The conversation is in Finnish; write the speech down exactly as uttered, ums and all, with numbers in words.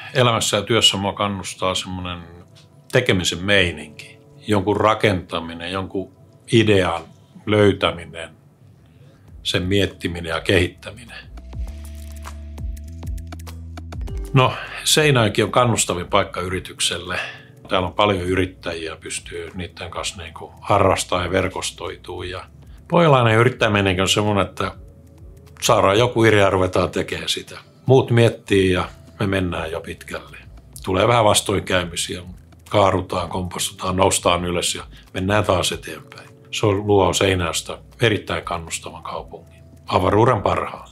elämässä ja työssä mua kannustaa semmoinen tekemisen meininki, jonkun rakentaminen, jonkun idean löytäminen, sen miettiminen ja kehittäminen. No, Seinäjoki on kannustavin paikka yritykselle. Täällä on paljon yrittäjiä, pystyy niiden kanssa niin kuin harrastamaan ja verkostoituu. Ja pohjalainen yrittäminen on semmoinen, että saadaan joku idea ja ruvetaan tekemään sitä. Muut miettii ja me mennään jo pitkälle. Tulee vähän vastoinkäymisiä, kaarutaan, kompastutaan, noustaan ylös ja mennään taas eteenpäin. Se luo Seinäjoesta erittäin kannustavan kaupungin. Avaruuden parhaan.